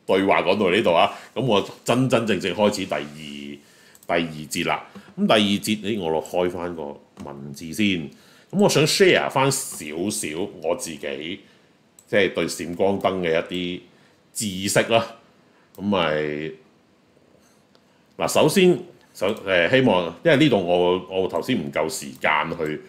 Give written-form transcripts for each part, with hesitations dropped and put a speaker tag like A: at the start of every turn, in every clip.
A: 對話講到呢度啊，咁我真真正正開始第二節啦。咁第二節我落開翻個文字先。咁我想 share 翻少少我自己即係對閃光燈嘅一啲知識啦。咁咪嗱，首先希望，因為呢度我頭先唔夠時間去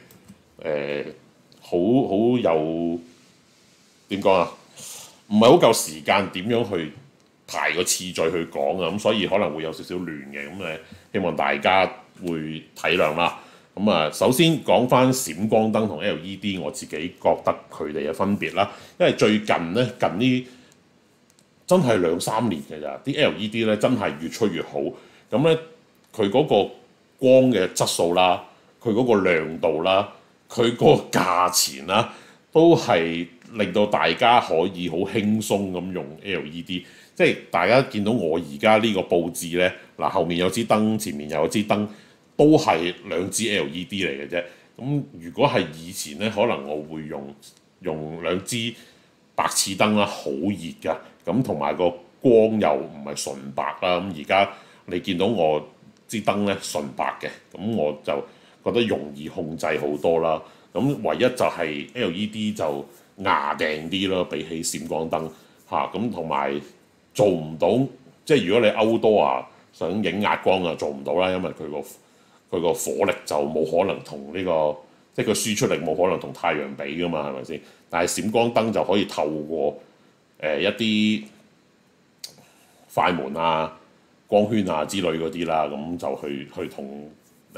A: 好有點講啊，唔係好夠時間點樣去排個次序去講啊，咁所以可能會有少少亂嘅，咁希望大家會體諒啦。咁首先講翻閃光燈同 LED， 我自己覺得佢哋嘅分別啦，因為最近呢真係2-3年嘅咋，啲 LED 咧真係越出越好，咁咧佢嗰個光嘅質素啦，佢嗰個亮度啦，佢嗰個價錢啦，都係令到大家可以好輕鬆咁用 LED。即係大家見到我而家呢個佈置咧，嗱後面有支燈，前面又有支燈，都係2支 LED 嚟嘅啫。咁如果係以前咧，可能我會用2支白熾燈啦，好熱㗎。咁同埋個光又唔係純白啦。咁而家你見到我支燈咧純白嘅，咁我就覺得容易控制好多啦。咁唯一就係 LED 就牙定啲咯，比起閃光燈嚇。咁同埋做唔到，即係如果你outdoor想影壓光啊，做唔到啦，因為佢個火力就冇可能同呢個，即係佢輸出力冇可能同太陽比噶嘛，係咪先？但係閃光燈就可以透過一啲快門啊、光圈啊之類嗰啲啦，咁就去同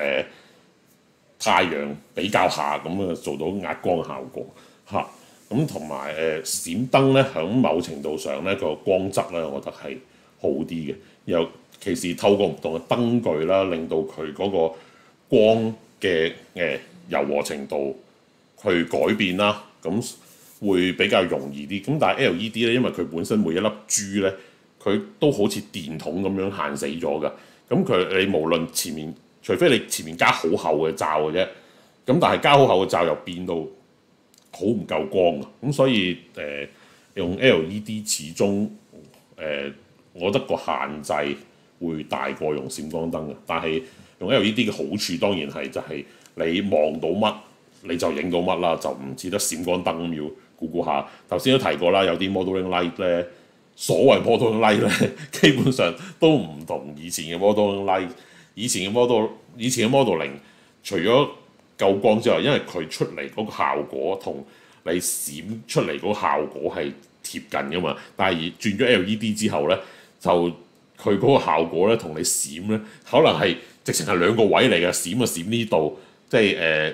A: 太陽比較下，咁做到壓光效果嚇。咁同埋閃燈咧，喺某程度上咧個光質咧，我覺得係好啲嘅。尤其是透過唔同嘅燈具啦，令到佢嗰個光嘅柔和程度去改變啦，咁會比較容易啲。咁但係 LED 咧，因為佢本身每一粒珠咧，佢都好似電筒咁樣限死咗㗎。咁你無論前面，除非你前面加好厚嘅罩嘅啫，咁但係加好厚嘅罩又變到好唔夠光啊！咁所以用 LED 始終我覺得個限制會大過用閃光燈嘅。但係用 LED 嘅好處當然係就係你望到乜你就影到乜啦，就唔似得閃光燈咁要估下。頭先都提過啦，有啲 modeling light 咧，所謂 modeling light 咧，基本上都唔同以前嘅 modeling light。以前嘅 modeling 除咗夠光之外，因為佢出嚟嗰個效果同你閃出嚟嗰個效果係貼近㗎嘛。但係轉咗 LED 之後咧，就佢嗰個效果咧同你閃咧，可能係直情係2個位嚟嘅，閃就閃呢度，即係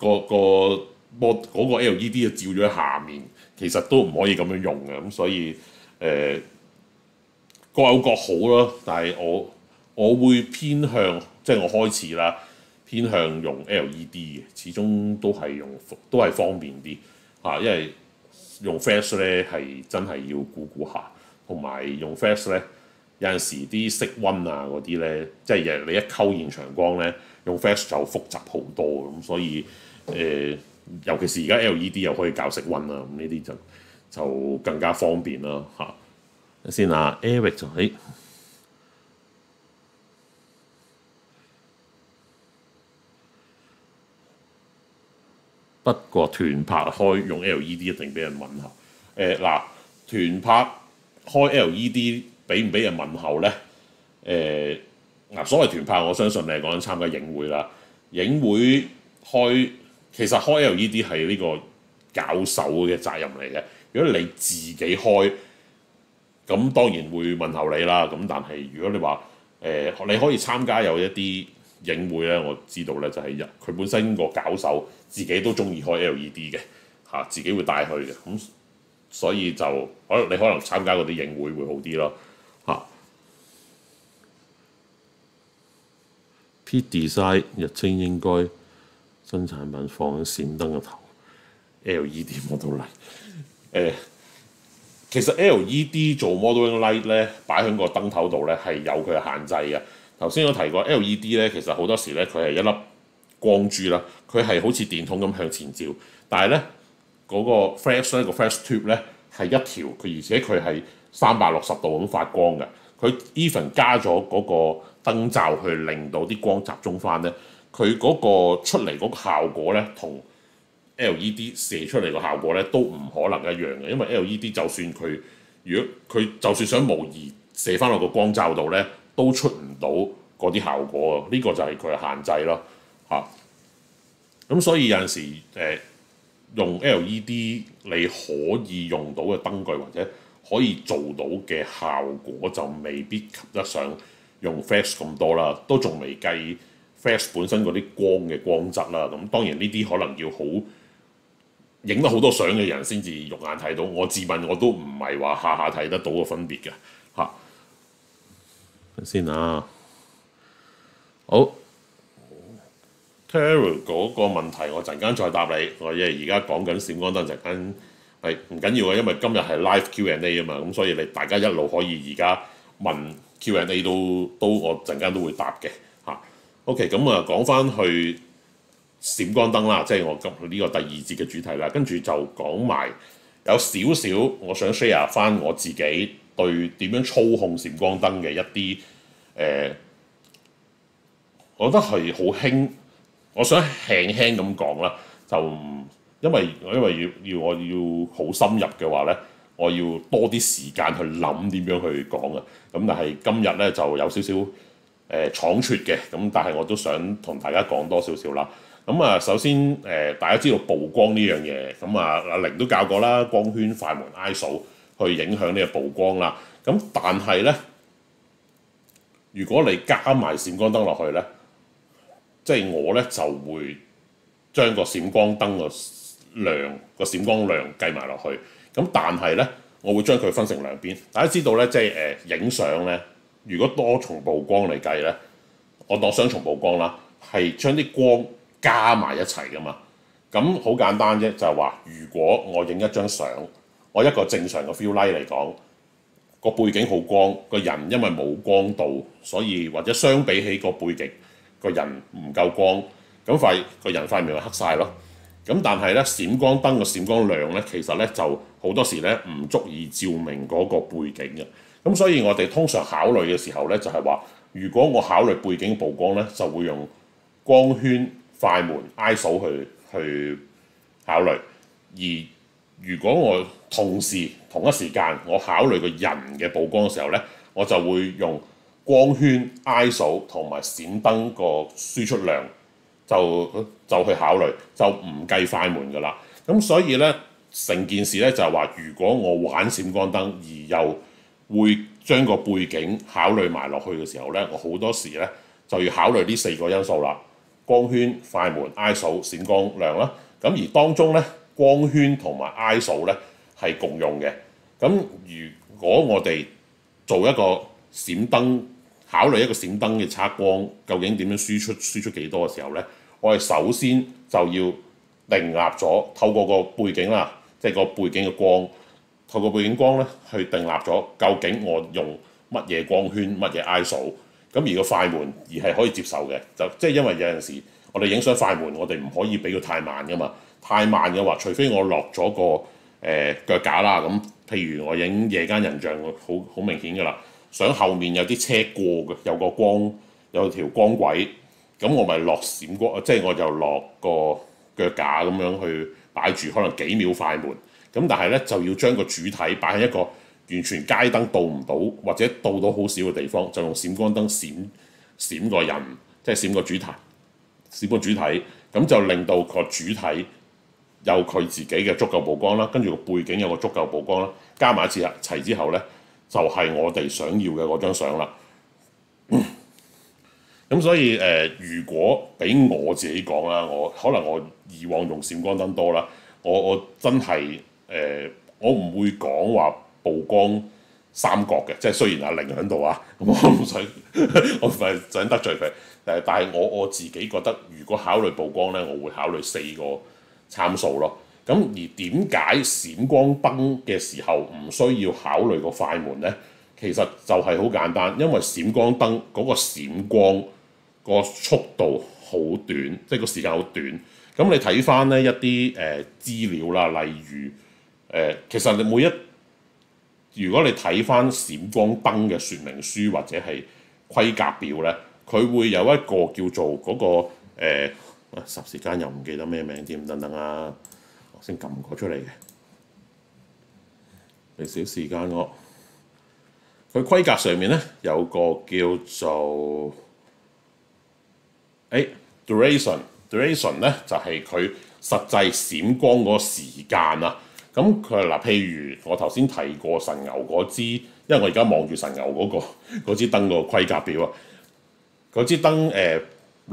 A: 嗰個 LED 就照咗喺下面，其實都唔可以咁樣用嘅。咁所以各有各好咯。但係我會偏向，即係我開始啦，偏向用 LED 嘅，始終都係方便啲嚇。因為用 flash 咧係真係要估下，同埋用 flash 咧有陣時啲色溫啊嗰啲咧，即係你一溝現場光咧，用 flash 就複雜好多咁，所以尤其是而家 LED 又可以校色溫啊，咁呢啲就更加方便啦嚇。先Eric 就喺。不過團拍開用 LED 一定俾人問候。團拍開 LED 俾唔俾人問候咧？所謂團拍，我相信你係講緊參加影會啦。影會其實開 LED 係呢個教授嘅責任嚟嘅。如果你自己開，咁當然會問候你啦。咁但係如果你話你可以參加有一啲影會咧，我知道咧就係佢本身個教授自己都中意開 LED 嘅嚇，自己會帶去嘅。咁所以就你可能參加嗰啲影會好啲咯嚇。P Design 日清應該新產品放閃燈嘅頭 LED 我都嚟其實 LED 做 modeling light 咧，擺喺個燈頭度咧係有佢嘅限制嘅。頭先我提過 LED 咧，其實好多時咧佢係一粒光珠啦，佢係好似電筒咁向前照，但係咧嗰個 flash 咧個 flash tube 咧係一條，而且佢係 360度咁發光嘅。佢 even 加咗嗰個燈罩去令到啲光集中翻咧，佢嗰個出嚟嗰個效果咧，同 LED 射出嚟個效果咧都唔可能一樣嘅，因為 LED 就算如果佢就算想模擬射翻落個光罩度咧，都出唔到嗰啲效果啊！呢個就係佢嘅限制咯嚇。咁所以有陣時用 LED 你可以用到嘅燈具或者可以做到嘅效果就未必及得上用 flash 咁多啦，都仲未計 flash 本身嗰啲光嘅光質啦。咁當然呢啲可能要好影得好多相嘅人先至肉眼睇到。我自問我都唔係話下下睇得到個分別嘅嚇。先啊，好 Terry 嗰個問題我陣間再答你。我因為而家講緊閃光燈，陣間係唔緊要嘅，因為今日係 live Q&A 啊嘛，咁所以你大家一路可以而家問 Q&A 都我陣間都會答嘅嚇。OK， 咁啊講翻去閃光燈啦，即係我今呢個第二節嘅主題啦，跟住就講埋有少少我想 share 翻我自己對點樣操控閃光燈嘅一啲我覺得係好輕，我想輕輕咁講啦，就因為我要好深入嘅話咧，我要多啲時間去諗點樣去講啊。咁但係今日咧就有少少倉促嘅，咁但係我都想同大家講多少少啦。咁啊，首先大家知道曝光呢樣嘢，咁啊阿玲都教過啦，光圈、快門、ISO 去影響呢個曝光啦。咁但係咧，如果你加埋閃光燈落去咧，即係我咧就會將個閃光燈個閃光量計埋落去。咁但係咧，我會將佢分成兩邊。大家知道咧，即係影相咧，如果多重曝光嚟計咧，我當雙重曝光啦，係將啲光加埋一齊噶嘛。咁好簡單啫，就係話，如果我影一張相，我一個正常嘅 fill light 嚟講，個背景好光，個人因為冇光度，所以或者相比起個背景，個人唔夠光，咁個人塊面咪黑晒咯。咁但係咧，閃光燈個閃光量咧，其實咧就好多時咧唔足以照明嗰個背景嘅。咁所以我哋通常考慮嘅時候咧，就係話，如果我考慮背景曝光咧，就會用光圈、快門、ISO 去考慮。而如果我同一時間我考慮個人嘅曝光嘅時候咧，我就會用光圈、ISO 同埋閃燈個輸出量就去考慮，就唔計快門㗎啦。咁所以咧，成件事咧就係話，如果我玩閃光燈而又會將個背景考慮埋落去嘅時候咧，我好多時咧就要考慮呢4個因素啦：光圈、快門、ISO、閃光量啦。咁而當中咧，光圈同埋 ISO 咧係共用嘅。咁如果我哋做一個閃燈，考慮一個閃燈嘅測光究竟點樣輸出幾多嘅時候咧，我哋首先就要定立咗透過個背景啦，即係個背景嘅光，透過背景光咧去定立咗究竟我用乜嘢光圈、乜嘢 ISO。咁而個快門而係可以接受嘅，就即係因為有陣時我哋影相快門，我哋唔可以俾佢太慢噶嘛。太慢嘅話，除非我落咗個腳架啦，咁譬如我影夜間人像，好明顯㗎啦。相後面有啲車過嘅，有條光軌，咁我咪落閃光，即係我就落個腳架咁樣去擺住，可能幾秒快門。咁但係咧就要將個主體擺喺一個完全街燈到唔到，或者到到好少嘅地方，就用閃光燈閃個人，即係閃個主體，咁就令到個主體有佢自己嘅足夠曝光啦，跟住個背景有個足夠曝光啦，加埋一齊之後咧，就係我哋想要嘅嗰張相啦。咁所以如果俾我自己講啦，可能我以往用閃光燈多啦，我真係我唔會講話曝光三角嘅，即係雖然阿玲喺度啊，咁我唔係想得罪佢，但係我自己覺得，如果考慮曝光咧，我會考慮4個參數咯。咁而點解閃光燈嘅時候唔需要考慮個快門咧？其實就係好簡單，因為閃光燈嗰個閃光個速度好短，即係個時間好短。咁你睇翻咧一啲資料啦，例如其實你每一如果你睇翻閃光燈嘅說明書或者係規格表咧，佢會有一個叫做嗰、個霎時間又唔記得咩名添，等等啊，我先撳過出嚟嘅，俾少時間我。佢規格上面咧有個叫做duration 咧就係佢實際閃光嗰個時間啊。咁佢嗱，譬如我頭先提過神牛嗰支，因為我而家望住神牛嗰支燈個規格表啊，嗰支燈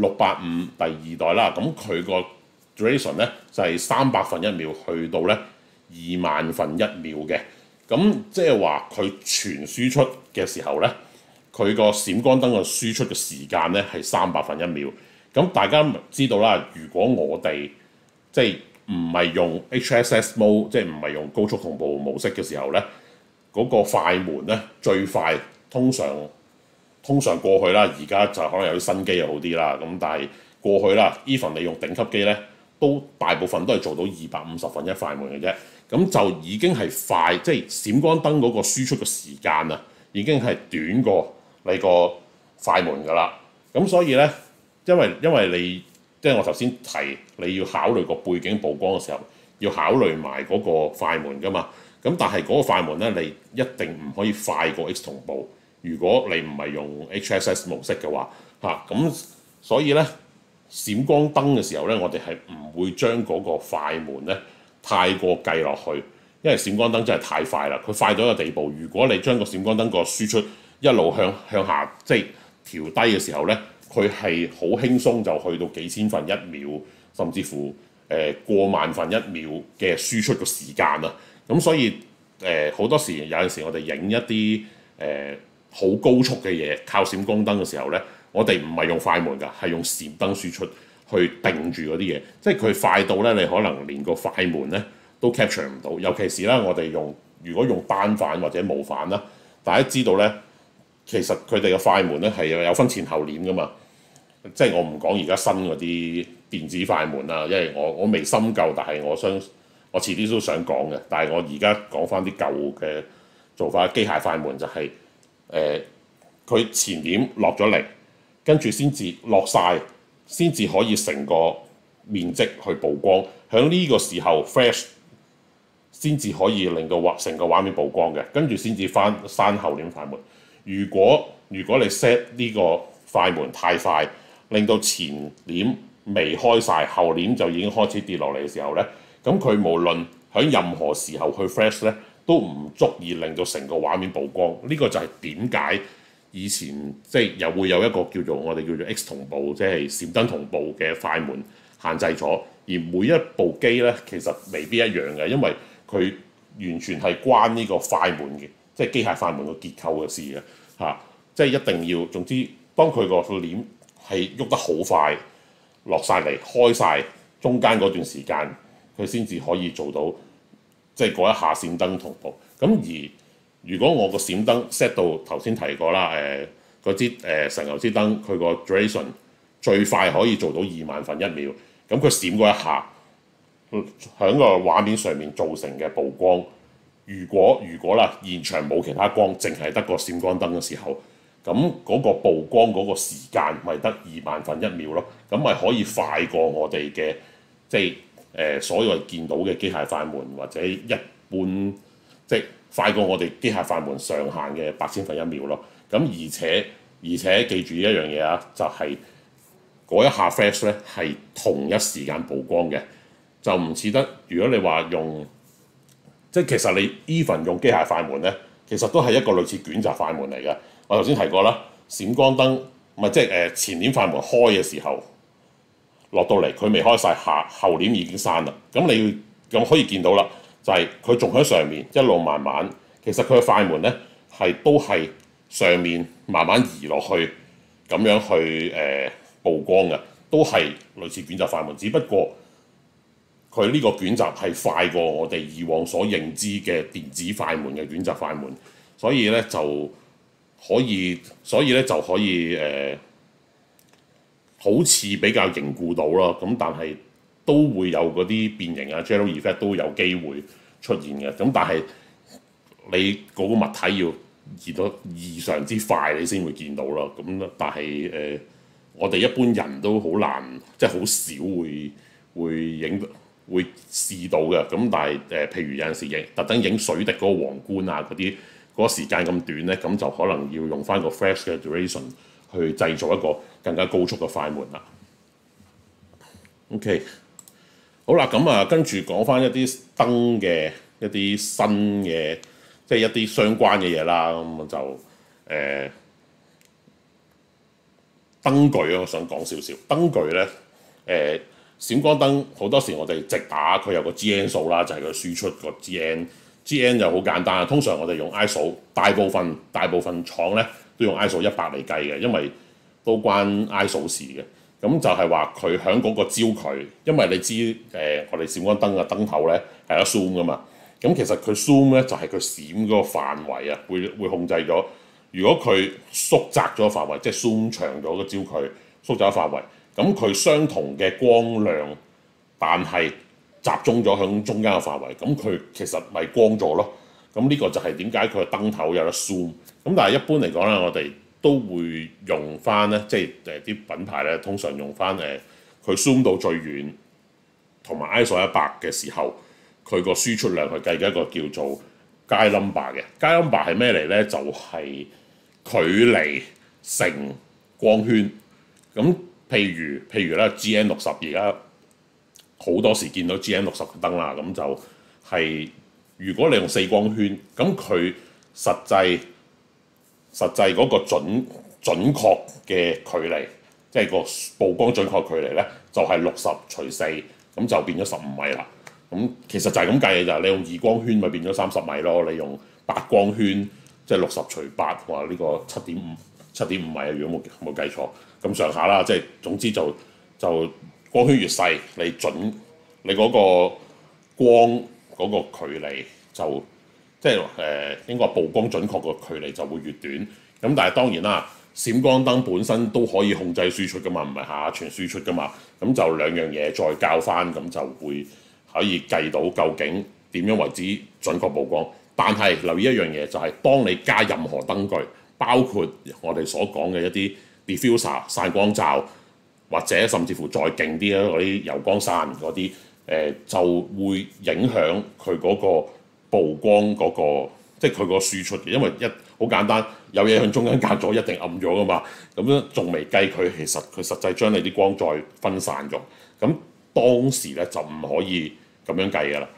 A: 685第二代啦，咁佢個 duration 咧就係300分1秒去到咧20000分1秒嘅。咁即係話佢全輸出嘅時候咧，佢個閃光燈個輸出嘅時間咧係300分1秒。咁大家知道啦，如果我哋即係唔係用 HSS mode， 即係唔係用高速同步模式嘅時候咧，嗰、個快門咧最快通常過去啦，而家就可能有啲新機又好啲啦。咁但係過去啦 ，even 你用頂級機咧，都大部分都係做到250分1快門嘅啫。咁就已經係快，即係閃光燈嗰個輸出嘅時間啊，已經係短過你個快門㗎啦。咁所以咧，因為你即係我頭先提你要考慮個背景曝光嘅時候，要考慮埋嗰個快門㗎嘛。咁但係嗰個快門咧，你一定唔可以快過 X 同步。如果你唔係用 HSS 模式嘅話，咁所以咧閃光燈嘅時候咧，我哋係唔會將嗰個快門咧太過計落去，因為閃光燈真係太快啦。佢快到一個地步，如果你將個閃光燈個輸出一路向下即係調低嘅時候咧，佢係好輕鬆就去到幾千分1秒，甚至乎過萬分1秒嘅輸出個時間啊。咁所以好多時有陣時我哋影一啲好高速嘅嘢，靠閃光燈嘅時候咧，我哋唔係用快門㗎，係用閃燈輸出去定住嗰啲嘢，即係佢快到咧，你可能連個快門咧都 capture 唔到。尤其是啦，我哋如果用單反或者無反啦，大家知道咧，其實佢哋嘅快門咧係有分前後簾㗎嘛。即係我唔講而家新嗰啲電子快門啦，因為我未深究，但係我遲啲都想講嘅。但係我而家講翻啲舊嘅做法，機械快門就係佢前簾落咗嚟，跟住先至落晒，先至可以成個面積去曝光。喺呢個時候 flash 先至可以令到成個畫面曝光嘅，跟住先至翻閂後簾快門。如果你 set 呢個快門太快，令到前簾未開晒，後簾就已經開始跌落嚟嘅時候咧，咁佢無論喺任何時候去 flash 咧，都唔足以令到成個畫面曝光。呢、個就係點解以前即係又會有一個我哋叫做 X 同步，即係閃燈同步嘅快門限制咗。而每一部機咧，其實未必一樣嘅，因為佢完全係關呢個快門嘅，即係機械快門個結構嘅事嘅即係一定要。總之，當佢個簾係喐得好快，落晒嚟開晒，中間嗰段時間佢先至可以做到，即係嗰一下閃燈同步。咁而如果我個閃燈 set 到頭先提過啦，嗰支神牛支燈，佢個 duration 最快可以做到20000分1秒，咁佢閃嗰一下，喺個畫面上面造成嘅曝光，如果啦現場冇其他光，淨係得個閃光燈嘅時候，咁嗰個曝光嗰個時間咪得20000分1秒咯，咁咪可以快過我哋嘅即係所有見到嘅機械快門，或者一般即係快過我哋機械快門上限嘅8000分1秒咯。咁而且記住一樣嘢啊，就係嗰一下 flash 咧係同一時間曝光嘅，就唔似得如果你話用即係其實你 even 用機械快門咧，其實都係一個類似捲閘快門嚟嘅。我頭先提過啦，閃光燈咪即係前簾快門開嘅時候落到嚟，佢未開晒，後簾已經閂啦。咁你咁可以見到啦，就係佢仲喺上面一路慢慢，其實佢嘅快門咧都係上面慢慢移落去咁樣去曝光嘅，都係類似捲閘快門，只不過佢呢個捲閘係快過我哋以往所認知嘅電子快門嘅捲閘快門，所以咧就可以好似比較凝固到咯。咁但係都會有嗰啲變形啊 Jello effect 都有機會出現嘅。咁但係你嗰個物體要熱到異常之快，你先會見到咯。咁但係我哋一般人都好難，即係好少會影會試到嘅。咁但係譬如有陣時特登影水滴嗰個皇冠啊嗰啲，嗰個時間咁短咧，咁就可能要用翻個 flash 嘅 duration 去製造一個更加高速嘅快門啦。OK， 好啦，咁啊跟住講翻一啲燈嘅一啲新嘅，即係一啲相關嘅嘢啦。咁就燈具啊，我想講少少燈具咧。閃光燈好多時我哋直打佢有個 GN 數啦，就係佢輸出個 GN 就好簡單。通常我哋用 ISO， 大部分廠咧都用 ISO 100嚟計嘅，因為都關 ISO 事嘅。咁就係話佢響嗰個焦距，因為你知我哋閃光燈嘅燈頭咧係有 zoom 噶嘛。咁其實佢 zoom 咧就係佢閃嗰個範圍啊，會控制咗。如果佢縮窄咗範圍，即係 zoom 長咗個焦距，縮窄咗範圍，咁佢相同嘅光亮，但係集中咗響中間嘅範圍，咁佢其實咪光咗咯。咁呢個就係點解佢個燈頭有得 zoom。咁但係一般嚟講咧，我哋都會用翻咧，即係啲品牌咧，通常用翻佢 zoom 到最遠，同埋 ISO 100嘅時候，佢個輸出量去計嘅一個叫做街 number 嘅。街 number 係咩嚟咧？就係距離乘光圈。咁譬如咧 GN60 而家好多時見到 GN60 嘅燈啦，咁就係如果你用4光圈，咁佢實際嗰個準確嘅距離，即係個曝光準確距離咧，就係60除4，咁就變咗15米啦。咁其實就係咁計嘅咋，你用2光圈咪變咗30米咯，你用8光圈即係60除8，話呢個7.5米啊，如果冇計錯咁上下啦。即係總之就光圈越細，你嗰個光嗰個距離就即係應該曝光準確個距離就會越短。咁但係當然啦，閃光燈本身都可以控制輸出噶嘛，唔係下下全輸出噶嘛。咁就兩樣嘢再校翻，咁就會可以計到究竟點樣為之準確曝光。但係留意一樣嘢，就係當你加任何燈具，包括我哋所講嘅一啲 diffuser 散光罩，或者甚至乎再勁啲嗰啲油光傘嗰啲，就會影響佢嗰個曝光嗰個，即係佢個輸出嘅。因為好簡單，有嘢向中間隔咗，一定暗咗噶嘛。咁樣仲未計佢，其實佢實際將你啲光再分散咗。咁當時咧就唔可以咁樣計噶啦。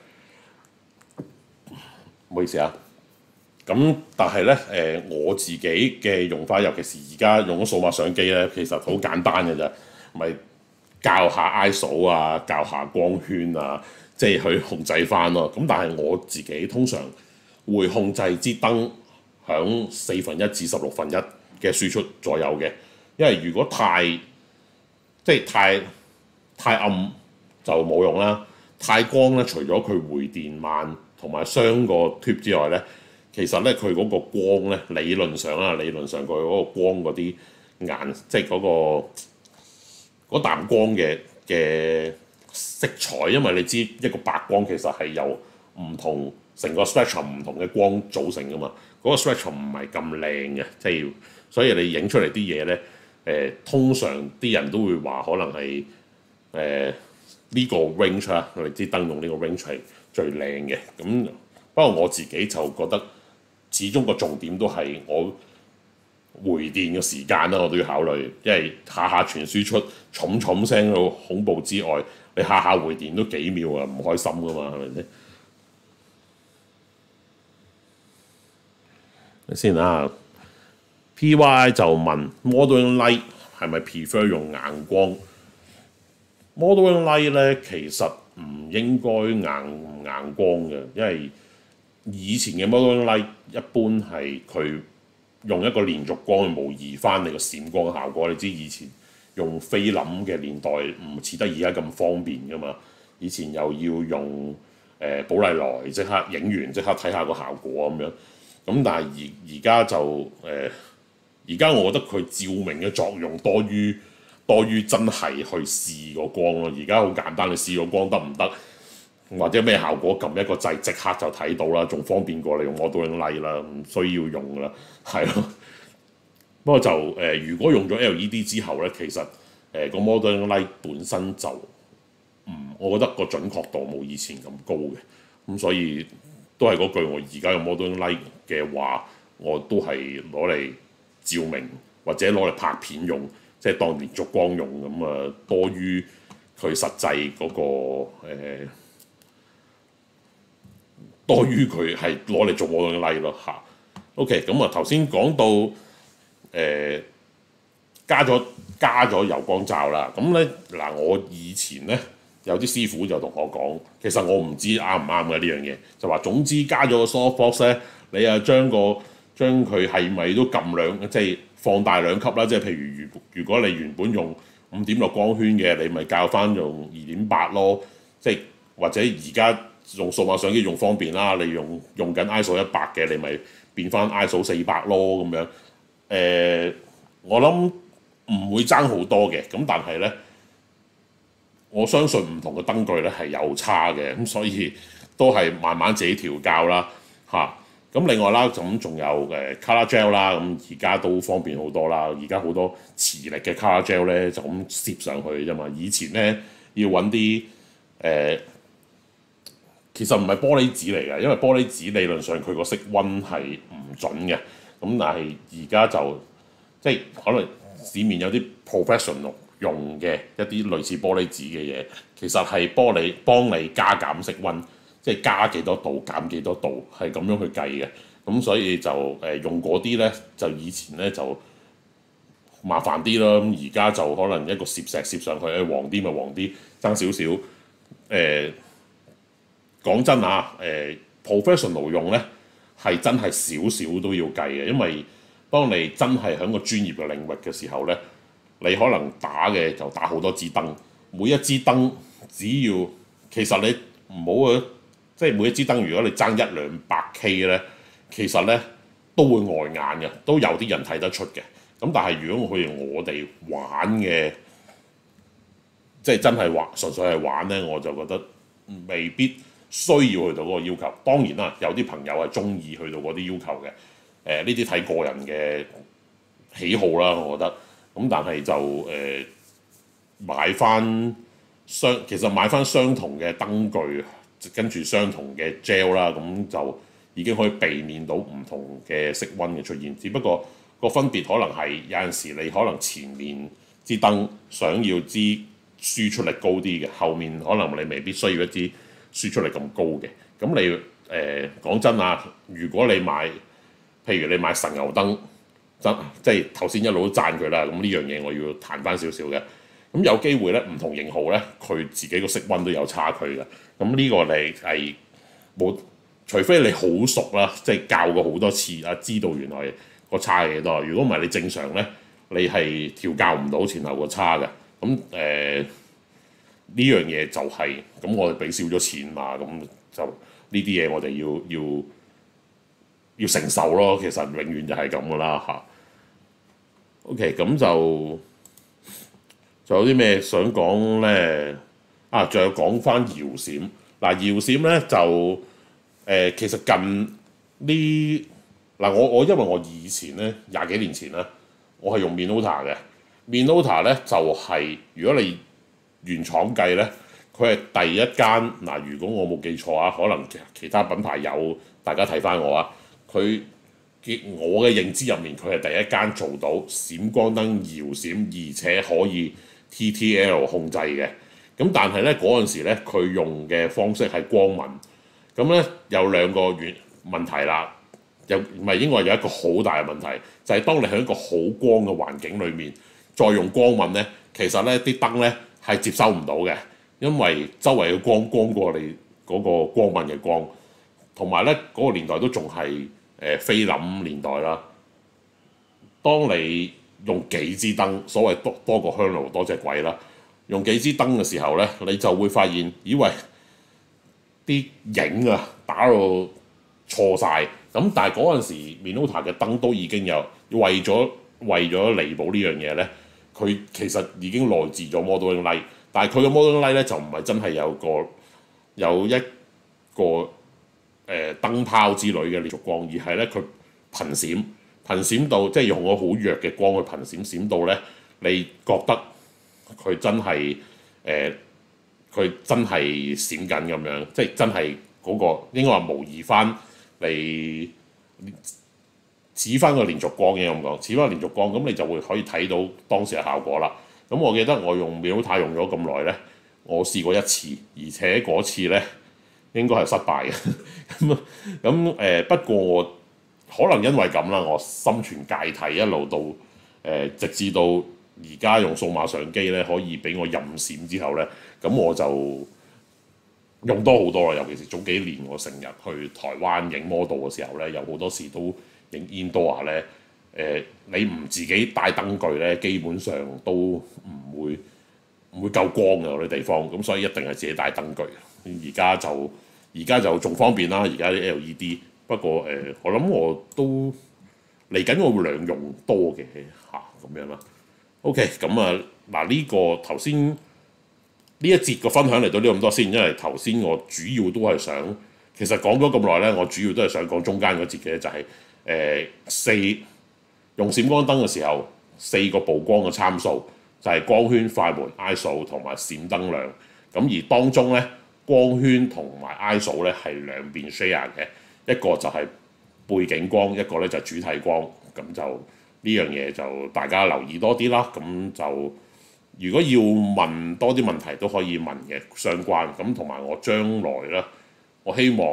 A: 唔好意思啊。咁但係咧我自己嘅用法，尤其是而家用咗數碼相機咧，其實好簡單嘅啫，咪校下 ISO 啊，校下光圈啊，即係去控制翻咯。咁但係我自己通常會控制支燈響1/4至1/16嘅輸出左右嘅，因為如果太暗就冇用啦。太光咧，除咗佢回電慢同埋傷個 tube 之外咧，其實咧佢嗰個光咧，理論上佢嗰個光嗰啲即係嗰啖光嘅色彩，因為你知一個白光其實係由唔同成個 spectrum 唔同嘅光組成噶嘛，嗰個 spectrum 唔係咁靚嘅，即係所以你影出嚟啲嘢咧，通常啲人都會話可能係呢個 range 啦，我哋知燈用呢個 range 係最靚嘅。咁不過我自己就覺得，始終個重點都係我回電嘅時間啦，我都要考慮，因為下下全輸出重聲到恐怖之外，你下下回電都幾秒啊，唔開心噶嘛，係咪先？先啊 ，PY 就問 Modeling Light 係咪 prefer 用硬光？Modeling Light 咧其實唔應該硬光嘅，因為以前嘅 Modeling Light 一般係佢用一個連續光去模擬翻你個閃光嘅效果。你知以前用菲林嘅年代唔似得而家咁方便噶嘛，以前又要用寶麗來即刻影完即刻睇下個效果咁樣。咁但係而家就而家我覺得佢照明嘅作用多於真係去試個光咯。而家好簡單，你試個光得唔得？ 或者咩效果，撳一個掣即刻就睇到啦，仲方便過你用 Modeling Light 啦，唔需要用噶啦，係咯。不過就如果用咗 LED 之後咧，其實個 Modeling Light 本身就我覺得個準確度冇以前咁高嘅，咁所以都係嗰句，我而家用 Modeling Light 嘅話，我都係攞嚟照明或者攞嚟拍片用，即係當連續光用咁啊，多於佢實際嗰多於佢係攞嚟做 Modeling Light 咯嚇。OK， 咁啊頭先講到加咗柔光罩啦，咁咧嗱，我以前咧有啲師傅就同我講，其實我唔知啱唔啱嘅呢樣嘢，就話總之加咗個 softbox 咧，你啊將佢係咪都撳兩，即係放大2級啦，即係譬如果你原本用5.6光圈嘅，你咪校翻用2.8咯，即係或者而家用數碼相機用方便啦，你用緊 ISO 100嘅，你咪變翻 ISO 400咯咁樣。我諗唔會爭好多嘅，咁但係咧，我相信唔同嘅燈具咧係有差嘅，咁所以都係慢慢自己調校啦嚇。咁另外啦，咁仲有Color Gel 啦，咁而家都方便好多啦。而家好多磁力嘅 Color Gel 咧就咁攝上去啫嘛。以前咧要揾啲其實唔係玻璃紙嚟嘅，因為玻璃紙理論上佢個色溫係唔準嘅。咁但係而家就即係可能市面有啲 professional 用嘅一啲類似玻璃紙嘅嘢，其實係幫你加減色溫，即係加幾多度減幾多度，係咁樣去計嘅。咁所以就用嗰啲咧，就以前咧就麻煩啲啦。咁而家就可能一個攝石攝上去，黃啲咪黃啲，爭少少。講真啊，professional 用咧係真係少少都要計嘅，因為當你真係喺個專業嘅領域嘅時候咧，你可能打嘅就打好多支燈，每一支燈只要其實你唔好即係每一支燈，如果你爭100-200K 咧，其實咧都會礙眼嘅，都有啲人睇得出嘅。咁但係如果我哋玩嘅，即係真係純粹係玩咧，我就覺得未必需要去到嗰個要求。當然啦，有啲朋友係中意去到嗰啲要求嘅。呢啲睇個人嘅喜好啦，我覺得。咁但係就其實買翻相同嘅燈具，跟住相同嘅 gel 啦，咁就已經可以避免到唔同嘅色溫嘅出現。只不過個分別可能係有陣時你可能前面支燈想要支輸出力高啲嘅，後面可能你未必需要一支輸出力咁高嘅。咁你講真啊，如果你譬如你買神牛燈，即係頭先一路都讚佢啦。咁呢樣嘢我要彈翻少少嘅。咁有機會咧，唔同型號咧，佢自己個色溫都有差距嘅。咁呢個你係冇，除非你好熟啦，即係教過好多次啊，知道原來個差係幾多。如果唔係你正常咧，你係調校唔到前後個差嘅。咁呢樣嘢就係咁，我哋俾少咗錢嘛，咁就呢啲嘢我哋要承受咯。其實永遠就係咁噶啦嚇。OK， 咁仲有啲咩想講咧？啊，仲有講翻搖閃。嗱，搖閃咧就其實近呢嗱，我因為我以前咧20幾年前啦，我係用 Minolta 嘅。Minolta 咧就係如果你原廠計咧，佢係第一間嗱。如果我冇記錯啊，可能其他品牌有，大家睇翻我啊。我嘅認知入面，佢係第一間做到閃光燈搖閃，而且可以 TTL 控制嘅。咁但係咧嗰陣時咧，佢用嘅方式係光紋。咁咧有兩個問題啦，唔係應該有一個好大嘅問題，就係當你喺一個好光嘅環境裏面，再用光紋咧，其實咧啲燈咧係接收唔到嘅，因為周圍嘅光過你嗰個光紋嘅光，同埋咧嗰個年代都仲係菲林年代啦。當你用幾支燈，所謂多個香爐多隻鬼啦，用幾支燈嘅時候咧，你就會發現，以為啲影啊打到錯晒。咁但係嗰陣時 Minolta 嘅燈都已經有為咗彌補呢樣嘢咧，佢其實已經內置咗 Modeling Light，但係佢嘅 Modeling Light 咧就唔係真係有個有一個燈泡之類嘅連續光，而係咧佢頻閃到即係用咗好弱嘅光去閃到咧，你覺得佢真係閃緊咁樣，即係真係嗰個應該話模擬翻你似翻個連續光嘅咁講，似翻個連續光，咁你就會可以睇到當時嘅效果啦。咁我記得我用 Minolta 用咗咁耐咧，我試過一次，而且嗰次咧應該係失敗嘅。不過我可能因為咁啦，我心存芥蒂一路到直至到而家用數碼相機咧，可以俾我任閃之後咧，咁我就用多好多啦。尤其是早幾年我成日去台灣影 model 嘅時候咧，有好多時都影 indoor 咧。你唔自己帶燈具咧，基本上都唔會夠光嘅嗰啲地方，咁所以一定係自己帶燈具。而家就仲方便啦，而家啲 LED。不過我諗我都嚟緊，我會兩用多嘅嚇咁樣啦。OK，咁啊嗱，呢個頭先呢一節個分享嚟到呢咁多先，因為頭先我主要都係想，其實講咗咁耐咧，我主要都係想講中間嗰節嘅，就係用閃光燈嘅時候4個曝光嘅參數，就係光圈、快門、ISO 同埋閃燈量。咁而當中咧，光圈同埋 ISO 咧係兩邊 share 嘅，一個就係背景光，一個咧就係主體光。咁就呢樣嘢就大家留意多啲啦。咁就如果要問多啲問題都可以問嘅相關。咁同埋我將來咧，我希望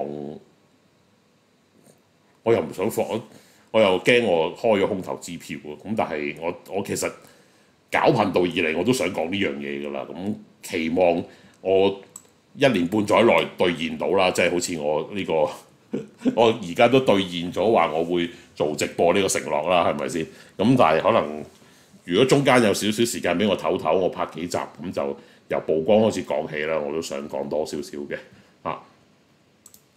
A: 我又唔想放。我又驚我開咗空頭支票喎，咁但係我其實搞頻道以嚟我都想講呢樣嘢㗎啦，咁期望我1年半載內兌現到啦，即係好似我呢個我而家都兌現咗話我會做直播呢個承諾啦，係咪先？咁但係可能如果中間有少少時間俾我唞，我拍幾集咁就由曝光開始講起啦，我都想講多少少嘅嚇。